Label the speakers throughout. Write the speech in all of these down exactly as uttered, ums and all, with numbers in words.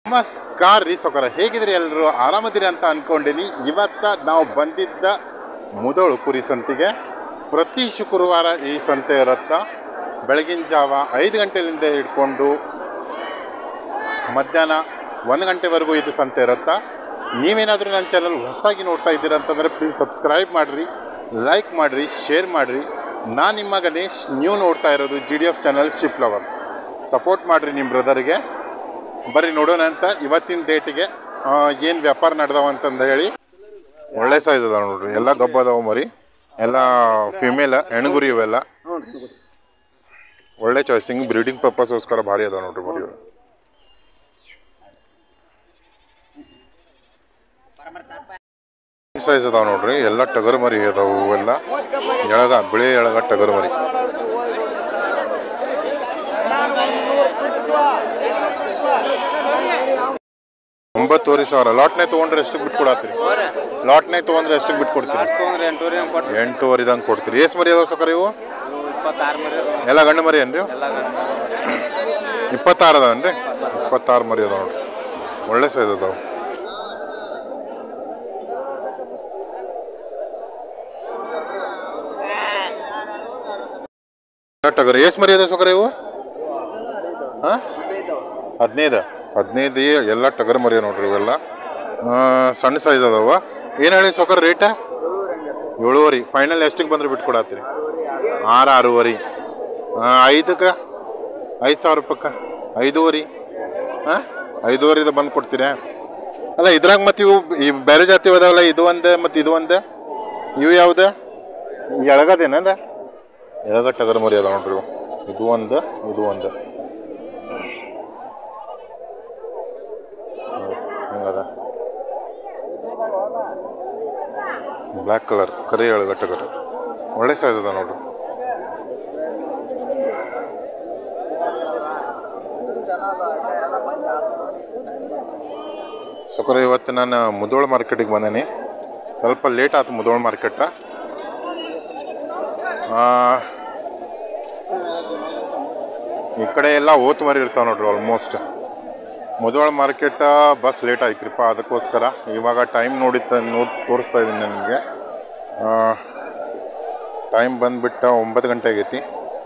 Speaker 1: ನಮಸ್ಕಾರ ರೀ ಸೊಕರ, ಹೇಗಿದ್ರಿ ಎಲ್ಲರೂ? ಆರಾಮದಿರಿ ಅಂತ ಅಂದ್ಕೊಂಡಿನಿ. ಇವತ್ತು ನಾವು ಬಂದಿದ್ದ ಮುದೋಳು ಕುರಿ ಸಂತೆಗೆ. ಪ್ರತಿ ಶುಕ್ರವಾರ ಈ ಸಂತೆ ಇರುತ್ತೆ. ಬೆಳಗಿನ ಜಾವ ಐದು ಗಂಟೆಯಿಂದ ಹಿಡ್ಕೊಂಡು ಮಧ್ಯಾಹ್ನ ಒಂದು ಗಂಟೆವರೆಗೂ ಇದು ಸಂತೆ ಇರುತ್ತೆ. ನೀವೇನಾದರೂ ನನ್ನ ಚಾನಲ್ ಹೊಸದಾಗಿ ನೋಡ್ತಾ ಇದ್ದೀರ ಅಂತಂದರೆ ಪ್ಲೀಸ್ ಸಬ್ಸ್ಕ್ರೈಬ್ ಮಾಡಿರಿ, ಲೈಕ್ ಮಾಡಿರಿ, ಶೇರ್ ಮಾಡಿರಿ. ನಾನು ನಿಮ್ಮ ಗಣೇಶ್, ನೀವು ನೋಡ್ತಾ ಇರೋದು G D F channel ship lovers. Support ಮಾಡಿರಿ ನಿಮ್ಮ ಬ್ರದರ್ಗೆ. ಬರ್ರಿ ನೋಡೋಣ ಅಂತ ಇವತ್ತಿನ ಡೇಟಿಗೆ ಏನು ವ್ಯಾಪಾರ ನಡೆದವ ಅಂತಂದು ಹೇಳಿ. ಒಳ್ಳೆ ಸೈಜ್ ಅದಾವ ನೋಡ್ರಿ, ಎಲ್ಲ ಗಬ್ಬ ಅದಾವ ಮರಿ, ಎಲ್ಲ ಫಿಮೇಲ್ ಹೆಣ್ಗುರಿ ಇವೆಲ್ಲ. ಒಳ್ಳೆ ಚಾಯ್ಸಿಂಗ್, ಬ್ರೀಡಿಂಗ್ ಪರ್ಪಸ್ಗೋಸ್ಕರ ಭಾರಿ ಅದಾವ ನೋಡ್ರಿ ಮರಿ. ಸೈಜ್ ಅದಾವ ನೋಡ್ರಿ, ಎಲ್ಲ ಟಗರ್ ಮರಿ ಅದಾವು. ಎಲ್ಲ ಎಳಗ, ಬಿಳಿ ಎಳಗ ಟಗರ್ ಮರಿ. ಒಂಬತ್ತುವರೆ ಸಾವಿರ. ಲಾಟ್ನೇ ತೊಗೊಂಡ್ರೆ ಎಷ್ಟಕ್ಕೆ ಬಿಟ್ಟು ಕೊಡತ್ತೀರಿ? ಲಾಟ್ನೇ ತೊಗೊಂಡ್ರೆ ಎಷ್ಟಕ್ಕೆ ಬಿಟ್ಟು ಕೊಡ್ತೀರಿ? ಎಂಟೂವರೆದಂಗೆ ಕೊಡ್ತೀರಿ. ಎಷ್ಟು ಮರಿ ಅದಾವ ಸೊಕರ ಇವು? ಎಲ್ಲ ಗಂಡು ಮರಿ ಏನ್ರಿ? ಇಪ್ಪತ್ತಾರು ಅದಾವನ್ರಿ? ಇಪ್ಪತ್ತಾರು ಮರಿ ಅದಾವ ನೋಡ್ರಿ, ಒಳ್ಳೆ ಸೈಜ್ ಅದಾವ. ಟಗರ್ ಎಷ್ಟು ಮರಿ ಅದಾವ ಸೊಕರ ಇವು? ಹಾಂ, ಹದಿನೈದು ಹದಿನೈದು ಎಲ್ಲ ಟಗರ್ ಮರಿ ನೋಡ್ರಿ ಇವೆಲ್ಲ. ಸಣ್ಣ ಸೈಜ್ ಅದಾವ. ಏನು ಹೇಳಿ ಸೊಕರ್ ರೇಟ? ಏಳುವರೆ. ಫೈನಲ್ ಎಷ್ಟಕ್ಕೆ ಬಂದ್ರೆ ಬಿಟ್ಟು ಕೊಡತ್ತೀರಿ? ಆರು ಆರೂವರೆ. ಐದಕ್ಕೆ ಐದು ಸಾವಿರ ರೂಪಾಯಕ್ಕೆ ಐದೂವರೆ. ಹಾಂ, ಐದೂವರೆದ ಬಂದು ಕೊಡ್ತೀರಾ? ಅಲ್ಲ ಇದ್ರಾಗ ಮತ್ತು ಇವು ಈ ಬೇರೆ ಜಾತಿ ಅದಾವಲ್ಲ, ಇದು ಒಂದು ಮತ್ತು ಇದು ಒಂದು, ಇವು ಯಾವ್ದು? ಎಳಗದೇನಂದ? ಎಳಗ ಟಗರ್ ಮರಿ ಅದಾವ ನೋಡ್ರಿ. ಇದು ಒಂದು, ಇದು ಒಂದು. ಹಿಂಗದ ಬ್ಲ್ಯಾಕ್ ಕಲರ್, ಕರಿ ಎಳಗ ಟಗರ್, ಒಳ್ಳೆ ಸೈಜ್ ಅದ ನೋಡ್ರಿ. ಸೊಕರ ಇವತ್ತು ನಾನು ಮುದೋಳ ಮಾರ್ಕೆಟಿಗೆ ಬಂದೇನಿ. ಸ್ವಲ್ಪ ಲೇಟ್ ಆಯ್ತು ಮುದೋಳ ಮಾರ್ಕೆಟ. ಈ ಕಡೆ ಎಲ್ಲ ಓತ್ ಮರಿ ಇರ್ತಾವೆ ನೋಡ್ರಿ almost. Mudhol market bus late ಆಯ್ತ್ರಿಪ್ಪ, ಅದಕ್ಕೋಸ್ಕರ ಇವಾಗ ಟೈಮ್ ನೋಡಿತ್ತ ನೋಡಿ ತೋರಿಸ್ತಾ ಇದ್ದೀನಿ ನಿಮಗೆ. ಟೈಮ್ ಬಂದುಬಿಟ್ಟು ಒಂಬತ್ತು ಗಂಟೆ ಆಗೈತಿ.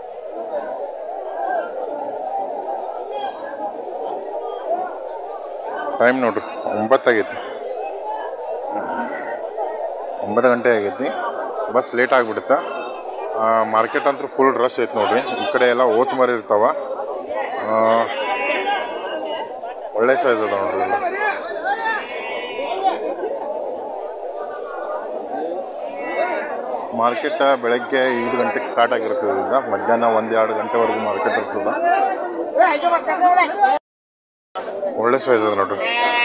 Speaker 1: ಟೈಮ್ ನೋಡ್ರಿ ಒಂಬತ್ತಾಗೈತಿ, ಒಂಬತ್ತು ಗಂಟೆ ಆಗೈತಿ. ಬಸ್ ಲೇಟ್ ಆಗಿಬಿಡುತ್ತೆ. ಮಾರ್ಕೆಟ್ ಅಂತೂ ಫುಲ್ ರಶ್ ಐತೆ ನೋಡ್ರಿ. ಈ ಕಡೆ ಎಲ್ಲ ಓತ್ ಮರಿ ಇರ್ತಾವ, ಒಳ್ಳೆ ಸೈಜ್ ಅದ ನೋಡ್ರಿ. ಮಾರ್ಕೆಟ್ ಬೆಳಗ್ಗೆ ಐದು ಗಂಟೆಗೆ ಸ್ಟಾರ್ಟ್ ಆಗಿರ್ತದೆ. ಈಗ ಮಧ್ಯಾಹ್ನ ಒಂದು ಎರಡು ಗಂಟೆವರೆಗೂ ಮಾರ್ಕೆಟ್ ಇರ್ತದೆ. ಒಳ್ಳೆ ಸೈಜ್ ಅದ ನೋಡ್ರಿ.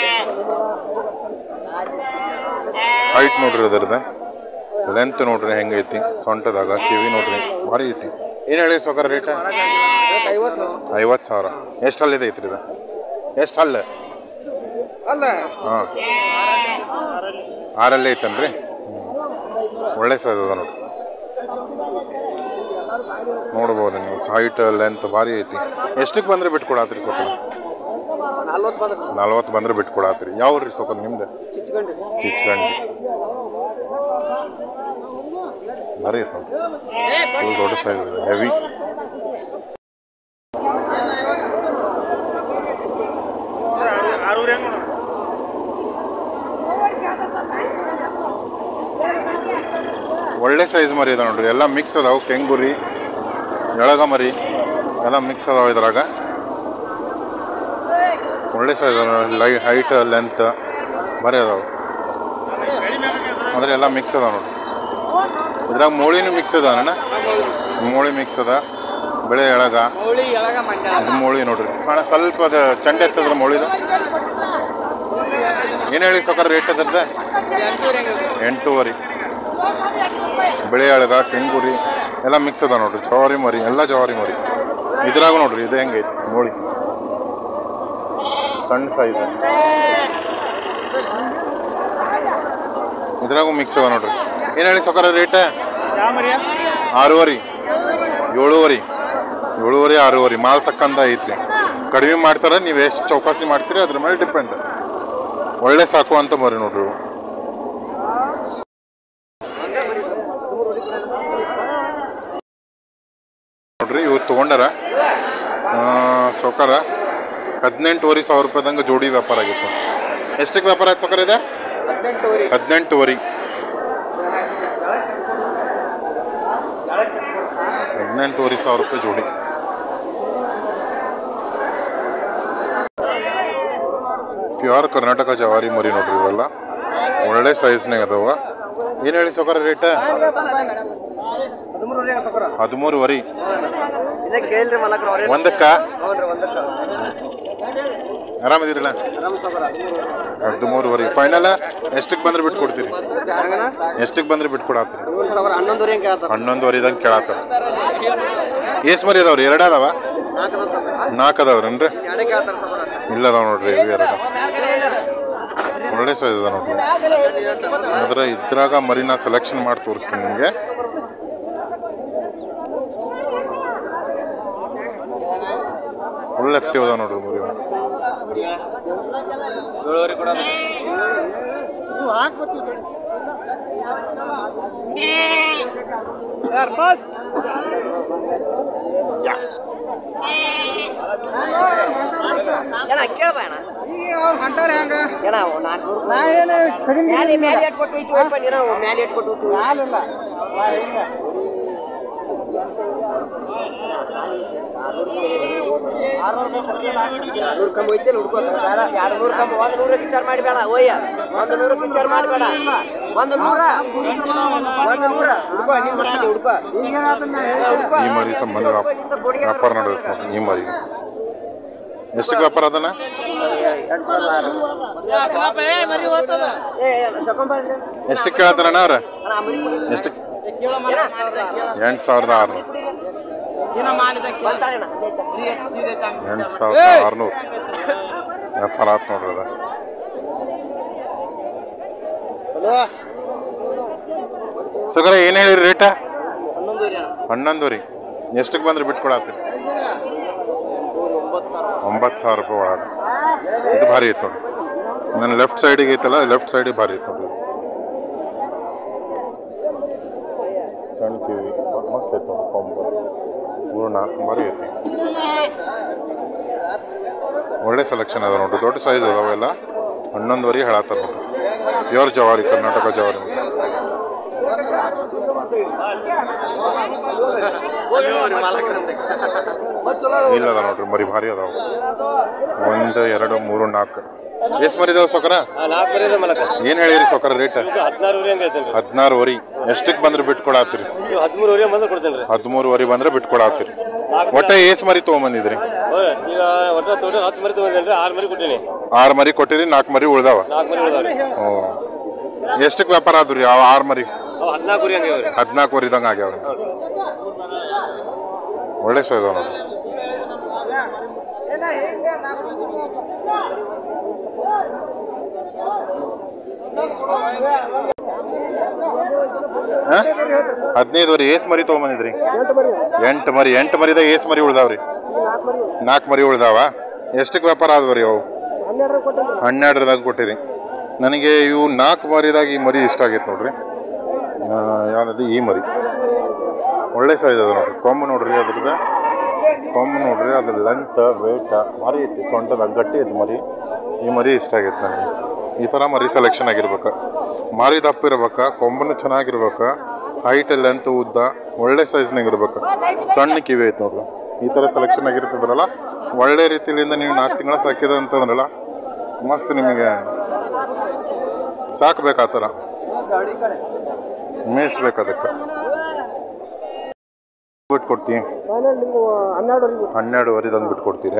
Speaker 1: ಹೈಟ್ ನೋಡ್ರಿ ಅದರದ, ಲೆಂತ್ ನೋಡ್ರಿ ಹೆಂಗೈತಿ. ಸೊಂಟದಾಗ ಕಿವಿ ನೋಡ್ರಿ ಭಾರಿ ಐತಿ. ಏನು ಹೇಳಿ ಸೊಕರ ರೇಟ? ಐವತ್ತು ಸಾವಿರ. ಎಷ್ಟು ಹಲ್ಲಿದೆ ಐತ್ರಿ ಇದು? ಎಷ್ಟು ಹಲ್ಲು? ಹಾಂ, ಆರಲ್ಲಿ ಐತನ್ರಿ. ಒಳ್ಳೆ ಸೈಜ್ ಅದ ನೋಡ್ರಿ, ನೋಡ್ಬೋದು ನೀವು. ಹೈಟ್ ಲೆಂತ್ ಭಾರಿ ಐತಿ. ಎಷ್ಟಕ್ಕೆ ಬಂದರೆ ಬಿಟ್ಟು ಕೊಡತ್ರಿ ಸೊಕರ? ನಲ್ವತ್ತು ಬಂದರೆ ಬಿಟ್ಟು ಕೊಡತ್ರಿ. ಯಾವ ರೀ ಸೊಕರ ನಿಮ್ದು? ಚಿಚ್ಕಂಡಿ. ಭಾರಿ ಐತೆ ನೋಡ್ರಿ, ದೊಡ್ಡ ಸೈಜ್ ಇದೆ, ಹೆವಿ. ಒಳ್ಳೆ ಸೈಜ್ ಮರಿ ಅದ ನೋಡ್ರಿ, ಎಲ್ಲ ಮಿಕ್ಸ್ ಅದಾವ. ಕೆಂಗುರಿ, ಎಳಗ ಮರಿ ಎಲ್ಲ ಮಿಕ್ಸ್ ಅದಾವ ಇದ್ರಾಗ. ಒಳ್ಳೆ ಸೈಜ್ ಅದ, ಲೈ ಹೈಟ್ ಲೆಂತ್ ಬರೀ ಅದಾವ. ಅಂದರೆ ಎಲ್ಲ ಮಿಕ್ಸ್ ಅದಾವ ನೋಡ್ರಿ. ಇದ್ರಾಗ ಮೂಳಿನೂ ಮಿಕ್ಸ್ ಅದ ಅಣ್ಣ, ಮೂಳಿ ಮಿಕ್ಸ್ ಅದ. ಬೆಳೆ ಎಳಗ ಮೂಳಿ ನೋಡ್ರಿ, ಸ್ವಲ್ಪ ಅದು ಚಂಡ ಎತ್ತದ್ರ ಮೂಳಿದು. ಏನು ಹೇಳಿ ಸೊಕರ ರೇಟ್ ಅದ್ರದ್ದು? ಎಂಟೂವರೆ. ಬೆಳೆ ಎಳಗ, ಕೆಂಗುರಿ ಎಲ್ಲ ಮಿಕ್ಸ್ ಅದ ನೋಡ್ರಿ. ಜವಾರಿ ಮರಿ, ಎಲ್ಲ ಜವಾರಿ ಮರಿ. ಇದ್ರಾಗ ನೋಡ್ರಿ ಇದು ಹೆಂಗೈತಿ ಮೂಳಿ, ಸಣ್ಣ ಸೈಜ್. ಇದ್ರಾಗೂ ಮಿಕ್ಸ್ ಅದ ನೋಡ್ರಿ. ಏನು ಹೇಳಿ ಸೊಕರ ರೇಟ? ಆರೂವರೆ, ಏಳುವರೆ, ಏಳುವರೆ ಆರೂವರೆ ಮಾಲ್ ತಕ್ಕಂದ ಐತ್ರಿ. ಕಡಿಮೆ ಮಾಡ್ತಾರೆ, ನೀವು ಎಷ್ಟು ಚೌಕಾಸಿ ಮಾಡ್ತೀರಿ ಅದ್ರ ಮೇಲೆ ಡಿಪೆಂಡ್. ಒಳ್ಳೆ ಸಾಕು ಅಂತ ಮರಿ ನೋಡ್ರಿ ಇವು. ನೋಡ್ರಿ ಇವ್ರು ತೊಗೊಂಡಾರ ಸೌಕಾರ ಹದಿನೆಂಟುವರೆ ಸಾವಿರ ರೂಪಾಯಿದಂಗೆ ಜೋಡಿ ವ್ಯಾಪಾರ ಆಗಿತ್ತು. ಎಷ್ಟಕ್ಕೆ ವ್ಯಾಪಾರ ಆಯ್ತು ಸೌಕರ್ ಇದೆ? ಹದಿನೆಂಟುವರೆ ಹದಿನೆಂಟುವರೆ ಸಾವಿರ ರೂಪಾಯಿ ಜೋಡಿ. ಪ್ಯೂರ್ ಕರ್ನಾಟಕ ಜವಾರಿ ಮರಿ ನೋಡ್ರಿ ಇವೆಲ್ಲ, ಒಳ್ಳೆ ಸೈಜ್ನಾಗ ಅದಾವ. ಏನು ಹೇಳಿ ಸೌಕರ್ ರೇಟ್? ಹದಿಮೂರುವರೆ ಒಂದಕ್ಕ. ಆರಾಮದಿರಲ್ಲ? ಹದಿಮೂರುವರೆ ಫೈನಲ್ ಎಷ್ಟಕ್ಕೆ ಬಂದ್ರೆ ಬಿಟ್ಟು ಕೊಡ್ತೀರಿ? ಎಷ್ಟಕ್ಕೆ ಬಂದ್ರೆ ಬಿಟ್ಟು ಕೊಡತ್ತೀರಿ? ಹನ್ನೊಂದುವರೆದಂಗೆ ಕೇಳತ್ತಾರ. ಏಸ್ ಮರಿ ಅದಾವ್ರಿ? ಎರಡು ಅದಾವ? ನಾಲ್ಕು ಅದಾವ್ರೇನ್ರಿ? ಇಲ್ಲ ಅದಾವ ನೋಡ್ರಿ ಇವು ಎರಡು. ಒಳ್ಳೆ ಸೈಜ್ ಅದ ನೋಡ್ರಿ. ಅದ್ರ ಇದ್ರಾಗ ಮರಿನ ಸೆಲೆಕ್ಷನ್ ಮಾಡಿ ತೋರಿಸ್ತೀನಿ ನಿಮಗೆ. ಒಳ್ಳೆ ಆಕ್ಟಿವ್ ಅದಾವ ನೋಡ್ರಿ ಮರಿ. ಈ ಮರಿ ಸಂಬಂಧ ವ್ಯಾಪಾರ ನಡೆಯುತ್ತೆ ನೋಡ್ರಿ. ಈ ಮರಿ ಎಷ್ಟಕ್ಕೆ ವ್ಯಾಪಾರ ಅದನ್ನ? ಎಷ್ಟಕ್ಕೆ ಕೇಳತ್ತಾರಣ್ಣ ಅವ್ರ? ಎಷ್ಟಕ್ಕೆ? ಎಂಟು ಸಾವಿರದ ಆರ್ನೂರು ಎಂಟು ಸಾವಿರದ ಆರ್ನೂರು ವ್ಯಾಪಾರ ಆಯ್ತು ನೋಡ್ರಿ ಅದ. ಸಗರ ಏನು ಹೇಳಿರಿ ರೇಟ? ಹನ್ನೊಂದುವರೆ. ಎಷ್ಟಕ್ಕೆ ಬಂದ್ರೆ ಬಿಟ್ಟು ಕೊಡತ್ತೀರಿ? ಒಂಬತ್ತು ಸಾವಿರ ರೂಪಾಯಿ ಒಳಗೆ. ಇದು ಭಾರಿ ಐತೆ ನೋಡ್ರಿ. ನನ್ನ ಲೆಫ್ಟ್ ಸೈಡಿಗೆ ಐತಲ್ಲ, ಲೆಫ್ಟ್ ಸೈಡಿಗೆ ಭಾರಿ ಐತೆ ನೋಡ್ರಿ. ಸಣ್ಣ ಕಿವಿ ಮಸ್ತ್ ಐತೆ ನೋಡ್ರಿ. ಕೊಂಬು ಹೂರ್ಣ ಭಾರಿ ಐತಿ. ಒಳ್ಳೆ ಸೆಲೆಕ್ಷನ್ ಅದ ನೋಡ್ರಿ. ದೊಡ್ಡ ಸೈಜ್ ಅದಾವೆಲ್ಲ. ಹನ್ನೊಂದುವರೆ ಹೇಳತ್ತಾರ ನೋಡ್ರಿ. ಪ್ಯೂರ್ ಜವಾರಿ, ಕರ್ನಾಟಕ ಜವಾರಿ. ಇಲ್ಲದ ನೋಡ್ರಿ ಮರಿ ಭಾರಿ ಅದಾವ. ಒಂದು ಎರಡು ಮೂರು ನಾಲ್ಕು ಎಷ್ಟು ಮರಿ ಇದಾವ ಸೌಕರ? ಏನ್ ಹೇಳಿರಿ ಸೌಕರ ರೇಟ್? ಹದಿನಾರುವರೆ. ಎಷ್ಟಕ್ಕೆ ಬಂದ್ರೆ ಬಿಟ್ಟು ಕೊಡತ್ತೀರಿ? ಹದಿಮೂರುವರೆ ಬಂದ್ರೆ ಬಿಟ್ಟು ಕೊಡತ್ತೀರಿ. ಒಟ್ಟ ಏಸ್ ಮರಿ ತಗೊಂಬಂದಿದ್ರಿ? ಆರು ಮರಿ ಕೊಟ್ಟಿರಿ, ನಾಲ್ಕು ಮರಿ ಉಳ್ದಾವ. ಎಷ್ಟಕ್ಕೆ ವ್ಯಾಪಾರ ಆದ್ರಿ ಅವ ಆರು ಮರಿ? ಹದಿನಾಲ್ಕುವರೆದಂಗ ಆಗ್ಯಾವ. ಒಳ್ಳೆ ಸೈಜ್ ನೋಡಿ. ಹದಿನೈದುವರೆ. ಏಸ್ ಮರಿ ತಗೊಂಬಂದಿದ್ರಿ? ಎಂಟು ಮರಿ. ಎಂಟು ಮರಿದಾಗ ಏಸ್ ಮರಿ ಉಳ್ದಾವ್ರಿ? ನಾಲ್ಕು ಮರಿ ಉಳ್ದಾವ. ಎಷ್ಟಕ್ಕೆ ವ್ಯಾಪಾರ ಆದ್ವರಿ ಅವು? ಹನ್ನೆರಡರದಾಗ ಕೊಟ್ಟಿರಿ. ನನಗೆ ಇವು ನಾಲ್ಕು ಮರಿದಾಗ ಈ ಮರಿ ಇಷ್ಟ ಆಗೈತೆ ನೋಡ್ರಿ. ಯಾವ್ದು ಈ ಮರಿ? ಒಳ್ಳೆ ಸೈಜ್ ಅದ ನೋಡ್ರಿ. ಕೊಂಬು ನೋಡ್ರಿ, ಅದ್ರದ ಕೊಂಬು ನೋಡ್ರಿ, ಅದ್ರ ಲೆಂತ್ ವೇಟ ಭಾರಿ ಐತಿ. ಸೊಂಟದಾಗ ಗಟ್ಟಿ ಐತಿ ಮರಿ. ಈ ಮರಿ ಇಷ್ಟ ಆಗೈತೆ ನನಗೆ. ಈ ಥರ ಮರಿ ಸೆಲೆಕ್ಷನ್ ಆಗಿರ್ಬೇಕು. ಮಾರಿ ದಪ್ಪ ಇರ್ಬೇಕು, ಕೊಂಬನು ಚೆನ್ನಾಗಿರ್ಬೇಕು, ಹೈಟ್ ಲೆಂತ್ ಉದ್ದ ಒಳ್ಳೆ ಸೈಜ್ನಾಗ ಇರ್ಬೇಕು. ಸಣ್ಣ ಕಿವಿ ಐತೆ ನೋಡ್ರಿ. ಈ ಥರ ಸೆಲೆಕ್ಷನ್ ಆಗಿರ್ತದ್ರಲ್ಲ, ಒಳ್ಳೆ ರೀತಿಯಿಂದ ನೀವು ನಾಲ್ಕು ತಿಂಗಳ ಸಾಕಿದ ಅಂತಂದ್ರಲ್ಲ, ಮಸ್ತ್ ನಿಮಗೆ ಸಾಕ್ಬೇಕು. ಆ ಥರ ಮೇಯಿಸ್ಬೇಕು. ಅದಕ್ಕೆ ಬಿಟ್ಟು ಕೊಡ್ತೀನಿ. ಹನ್ನೆರಡುವರೆದಂಗೆ ಬಿಟ್ಟು ಕೊಡ್ತೀರಿ?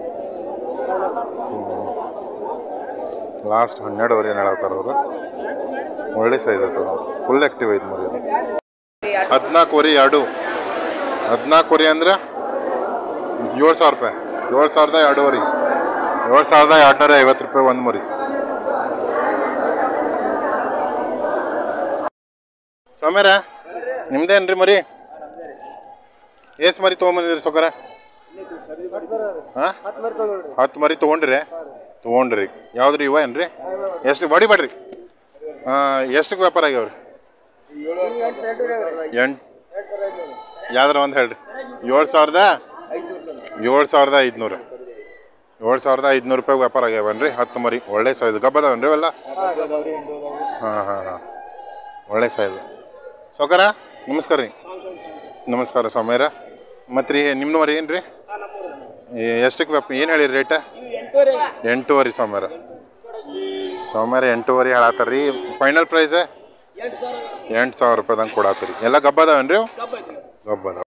Speaker 1: ಲಾಸ್ಟ್ ಹನ್ನೆರಡುವರೆ ಏನು ಹೇಳತ್ತಾರ ಅವರು. ಒಳ್ಳೆ ಸೈಜ್ ಐತೆ, ಫುಲ್ ಆ್ಯಕ್ಟಿವ್ ಐತೆ ಮರಿ. ಅದು ಹದಿನಾಲ್ಕುವರೆ ಎರಡು. ಹದಿನಾಲ್ಕುವರೆ ಅಂದ್ರೆ ಏಳು ಸಾವಿರ ರೂಪಾಯಿ. ಏಳು ಸಾವಿರದ ಎರಡೂವರೆ. ಏಳು ಸಾವಿರದ ಎರಡುನೂರ ಐವತ್ತು ರೂಪಾಯಿ ಒಂದು ಮರಿ. ಸೌಮ್ಯರ ನಿಮ್ದೇನ್ರಿ ಮರಿ? ಏಸ್ ಮರಿ ತೊಗೊಂಬಂದಿದ್ರಿ ಸೌಕರ? ಹಾಂ ಹತ್ತು ಮರಿ ತೊಗೊಂಡ್ರಿ ತೊಗೊಂಡ್ರಿ ಯಾವ್ದು ಇವ ಏನು ರೀ ಎಷ್ಟು ಬಡಿ ಬಡ್ರಿ ಎಷ್ಟಕ್ಕೆ ವ್ಯಾಪಾರ ಆಗ್ಯಾವ್ರಿ ಎಂಟು ಯಾವ್ದಾರ ಒಂದು ಹೇಳ್ರಿ ಏಳು ಸಾವಿರದ ಏಳು ಸಾವಿರದ ಐದುನೂರು ಏಳು ಸಾವಿರದ ಐದುನೂರು ರೂಪಾಯಿ ವ್ಯಾಪಾರ ಆಗ್ಯಾವನ್ರಿ ಹತ್ತು ಮರಿ ಒಳ್ಳೆ ಸೈಜ್ ಗಬ್ಬದವನ್ರಿ ಅವೆಲ್ಲ ಹಾಂ ಹಾಂ ಹಾಂ ಒಳ್ಳೆ ಸೈಜ್ ಸೌಕರ ನಮಸ್ಕಾರ ರೀ ನಮಸ್ಕಾರ ಸ್ವಾಮ್ಯಾರ ಮತ್ತು ರೀ ನಿಮ್ಮದು ಮರಿ ಏನು ರೀ ಎಷ್ಟಕ್ಕೆ ವ್ಯಾಪ ಏನು ಹೇಳಿರಿ ರೇಟ ಎಂಟೂವರೆ ಸ್ವಾಮ್ಯಾರ ಸ್ವಾಮ್ಯಾರ ಎಂಟೂವರೆ ಹೇಳತ್ತಾರ ರೀ ಫೈನಲ್ ಪ್ರೈಸ್ ಎಂಟು ಸಾವಿರ ರೂಪಾಯಿದಂಗೆ ಕೊಡತ್ತೀರಿ ಎಲ್ಲ ಗಬ್ಬದವೇನು ರೀ ಗಬ್ಬದ